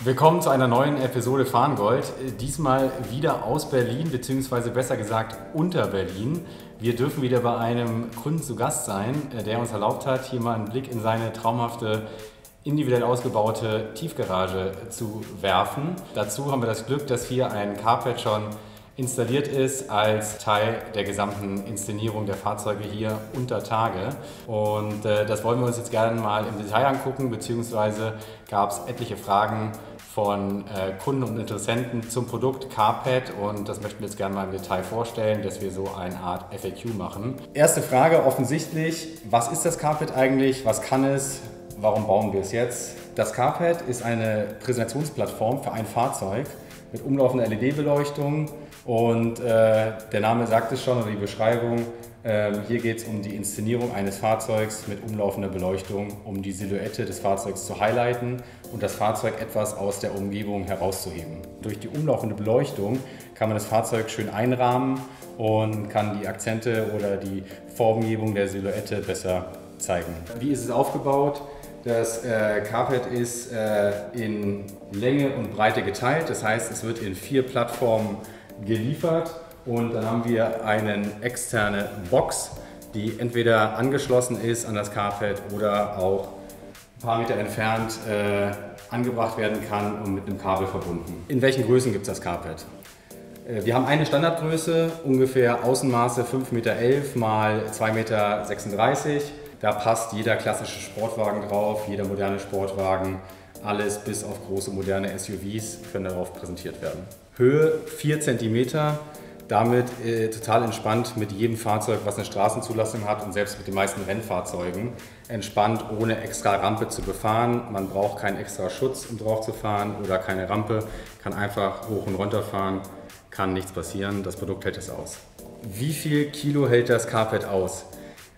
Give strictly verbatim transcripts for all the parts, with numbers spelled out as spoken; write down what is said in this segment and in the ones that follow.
Willkommen zu einer neuen Episode Fahrengold. Diesmal wieder aus Berlin, beziehungsweise besser gesagt unter Berlin. Wir dürfen wieder bei einem Kunden zu Gast sein, der uns erlaubt hat, hier mal einen Blick in seine traumhafte, individuell ausgebaute Tiefgarage zu werfen. Dazu haben wir das Glück, dass hier ein Carpet schon installiert ist als Teil der gesamten Inszenierung der Fahrzeuge hier unter Tage. Und äh, das wollen wir uns jetzt gerne mal im Detail angucken, beziehungsweise gab es etliche Fragen von äh, Kunden und Interessenten zum Produkt Carpet und das möchten wir jetzt gerne mal im Detail vorstellen, dass wir so eine Art F A Q machen. Erste Frage offensichtlich, was ist das Carpet eigentlich, was kann es, warum bauen wir es jetzt? Das Carpet ist eine Präsentationsplattform für ein Fahrzeug mit umlaufender L E D-Beleuchtung und äh, der Name sagt es schon, oder die Beschreibung, äh, hier geht es um die Inszenierung eines Fahrzeugs mit umlaufender Beleuchtung, um die Silhouette des Fahrzeugs zu highlighten und das Fahrzeug etwas aus der Umgebung herauszuheben. Durch die umlaufende Beleuchtung kann man das Fahrzeug schön einrahmen und kann die Akzente oder die Formgebung der Silhouette besser zeigen. Wie ist es aufgebaut? Das äh, Carpet ist äh, in Länge und Breite geteilt, das heißt, es wird in vier Plattformen geliefert und dann haben wir eine externe Box, die entweder angeschlossen ist an das Carpet oder auch ein paar Meter entfernt äh, angebracht werden kann und mit einem Kabel verbunden. In welchen Größen gibt es das Carpet? Äh, wir haben eine Standardgröße, ungefähr Außenmaße fünf Komma elf mal zwei Komma sechsunddreißig Meter. Da passt jeder klassische Sportwagen drauf, jeder moderne Sportwagen, alles bis auf große moderne S U Vs können darauf präsentiert werden. Höhe vier Zentimeter, damit äh, total entspannt mit jedem Fahrzeug, was eine Straßenzulassung hat und selbst mit den meisten Rennfahrzeugen entspannt, ohne extra Rampe zu befahren. Man braucht keinen extra Schutz, um drauf zu fahren oder keine Rampe, kann einfach hoch und runter fahren, kann nichts passieren, das Produkt hält es aus. Wie viel Kilo hält das Carpet aus?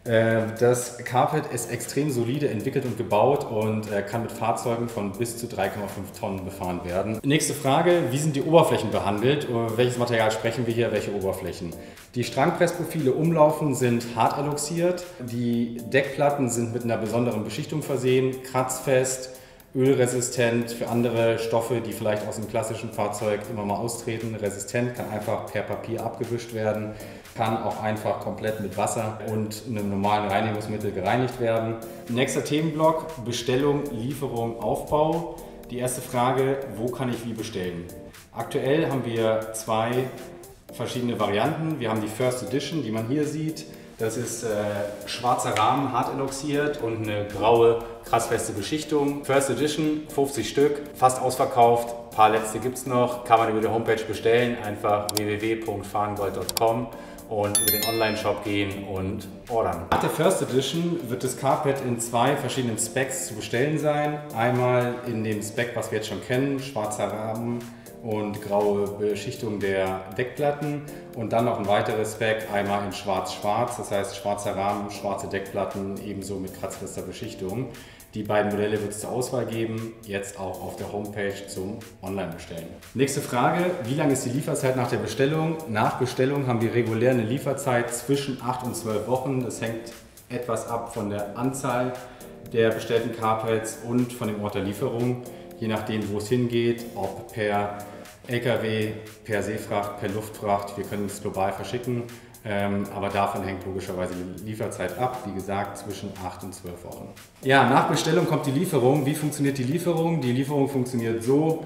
Das Carpet ist extrem solide entwickelt und gebaut und kann mit Fahrzeugen von bis zu drei Komma fünf Tonnen befahren werden. Nächste Frage, wie sind die Oberflächen behandelt? Welches Material sprechen wir hier, welche Oberflächen? Die Strangpressprofile umlaufen sind hart eloxiert, die Deckplatten sind mit einer besonderen Beschichtung versehen, kratzfest, ölresistent für andere Stoffe, die vielleicht aus dem klassischen Fahrzeug immer mal austreten. Resistent, kann einfach per Papier abgewischt werden, kann auch einfach komplett mit Wasser und einem normalen Reinigungsmittel gereinigt werden. Nächster Themenblock, Bestellung, Lieferung, Aufbau. Die erste Frage, wo kann ich wie bestellen? Aktuell haben wir zwei verschiedene Varianten. Wir haben die First Edition, die man hier sieht. Das ist äh, schwarzer Rahmen, hart eloxiert und eine graue, krassfeste Beschichtung. First Edition, fünfzig Stück, fast ausverkauft. Ein paar letzte gibt es noch, kann man über die Homepage bestellen. Einfach w w w punkt fahrengold punkt com und über den Online-Shop gehen und ordern. Nach der First Edition wird das Carpet in zwei verschiedenen Specs zu bestellen sein. Einmal in dem Spec, was wir jetzt schon kennen, schwarzer Rahmen und graue Beschichtung der Deckplatten und dann noch ein weiteres Spec, einmal in schwarz-schwarz, das heißt schwarzer Rahmen, schwarze Deckplatten, ebenso mit kratzfester Beschichtung. Die beiden Modelle wird es zur Auswahl geben, jetzt auch auf der Homepage zum Online-Bestellen. Nächste Frage, wie lang ist die Lieferzeit nach der Bestellung? Nach Bestellung haben wir regulär eine Lieferzeit zwischen acht und zwölf Wochen. Das hängt etwas ab von der Anzahl der bestellten Carpets und von dem Ort der Lieferung. Je nachdem, wo es hingeht, ob per L K W, per Seefracht, per Luftfracht, wir können es global verschicken, ähm, aber davon hängt logischerweise die Lieferzeit ab, wie gesagt zwischen acht und zwölf Wochen. Ja, nach Bestellung kommt die Lieferung. Wie funktioniert die Lieferung? Die Lieferung funktioniert so,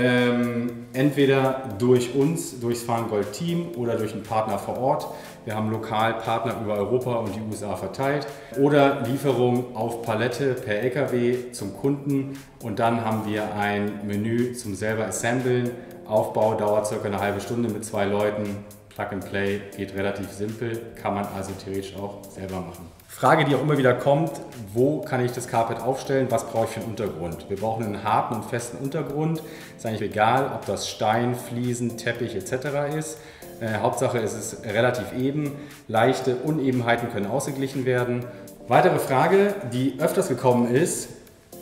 ähm, entweder durch uns, durchs Fahrengold-Team oder durch einen Partner vor Ort. Wir haben lokal Partner über Europa und die U S A verteilt. Oder Lieferung auf Palette per L K W zum Kunden und dann haben wir ein Menü zum selber assemblen. Aufbau dauert circa eine halbe Stunde mit zwei Leuten. Plug and Play geht relativ simpel, kann man also theoretisch auch selber machen. Frage, die auch immer wieder kommt, wo kann ich das Carpet aufstellen, was brauche ich für einen Untergrund? Wir brauchen einen harten und festen Untergrund, ist eigentlich egal, ob das Stein, Fliesen, Teppich et cetera ist. Äh, Hauptsache es ist relativ eben, leichte Unebenheiten können ausgeglichen werden. Weitere Frage, die öfters gekommen ist,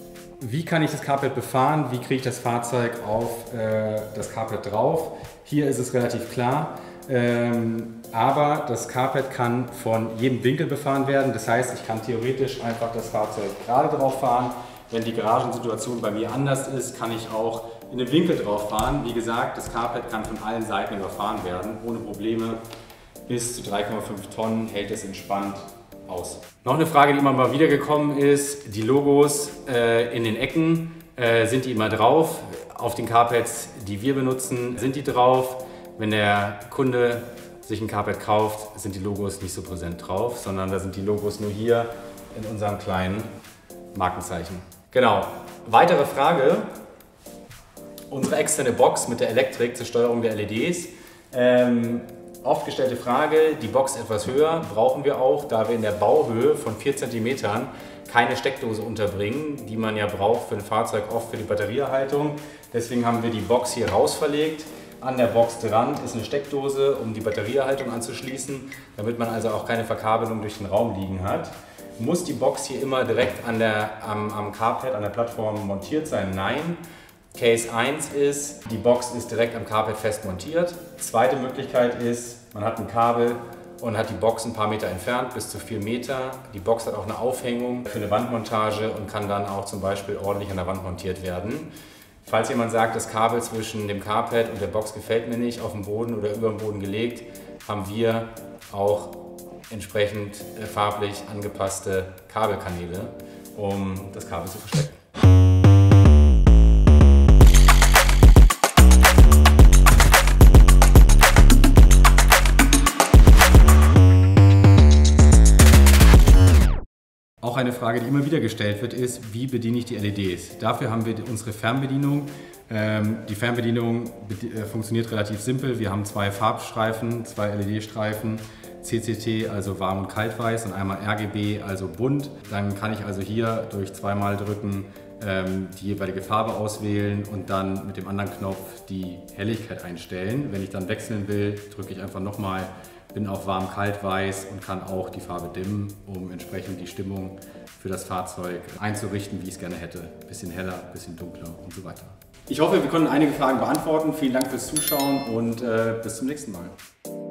wie kann ich das Carpet befahren, wie kriege ich das Fahrzeug auf äh, das Carpet drauf? Hier ist es relativ klar. Ähm, aber das Carpet kann von jedem Winkel befahren werden. Das heißt, ich kann theoretisch einfach das Fahrzeug gerade drauf fahren. Wenn die Garagensituation bei mir anders ist, kann ich auch in den Winkel drauf fahren. Wie gesagt, das Carpet kann von allen Seiten überfahren werden, ohne Probleme. Bis zu drei Komma fünf Tonnen hält es entspannt aus. Noch eine Frage, die immer mal wieder gekommen ist, die Logos äh, in den Ecken, äh, sind die immer drauf? Auf den Carpets, die wir benutzen, sind die drauf. Wenn der Kunde sich ein Carpet kauft, sind die Logos nicht so präsent drauf, sondern da sind die Logos nur hier in unserem kleinen Markenzeichen. Genau. Weitere Frage. Unsere externe Box mit der Elektrik zur Steuerung der L E Ds. Ähm, oft gestellte Frage, die Box etwas höher, brauchen wir auch, da wir in der Bauhöhe von vier Zentimetern keine Steckdose unterbringen, die man ja braucht für ein Fahrzeug, oft für die Batterieerhaltung. Deswegen haben wir die Box hier raus verlegt. An der Box dran ist eine Steckdose, um die Batterieerhaltung anzuschließen, damit man also auch keine Verkabelung durch den Raum liegen hat. Muss die Box hier immer direkt an der, am, am Carpet, an der Plattform montiert sein? Nein. Case eins ist, die Box ist direkt am Carpet fest montiert. Zweite Möglichkeit ist, man hat ein Kabel und hat die Box ein paar Meter entfernt, bis zu vier Meter. Die Box hat auch eine Aufhängung für eine Wandmontage und kann dann auch zum Beispiel ordentlich an der Wand montiert werden. Falls jemand sagt, das Kabel zwischen dem Carpet und der Box gefällt mir nicht, auf dem Boden oder über dem Boden gelegt, haben wir auch entsprechend farblich angepasste Kabelkanäle, um das Kabel zu verstecken. Auch eine Frage, die immer wieder gestellt wird, ist, wie bediene ich die L E Ds? Dafür haben wir unsere Fernbedienung. Die Fernbedienung funktioniert relativ simpel. Wir haben zwei Farbstreifen, zwei L E D-Streifen, C C T, also warm und kaltweiß, und einmal R G B, also bunt. Dann kann ich also hier durch zweimal drücken die jeweilige Farbe auswählen und dann mit dem anderen Knopf die Helligkeit einstellen. Wenn ich dann wechseln will, drücke ich einfach nochmal, bin auf warm, kalt, weiß und kann auch die Farbe dimmen, um entsprechend die Stimmung für das Fahrzeug einzurichten, wie ich es gerne hätte. Bisschen heller, bisschen dunkler und so weiter. Ich hoffe, wir konnten einige Fragen beantworten. Vielen Dank fürs Zuschauen und äh, bis zum nächsten Mal.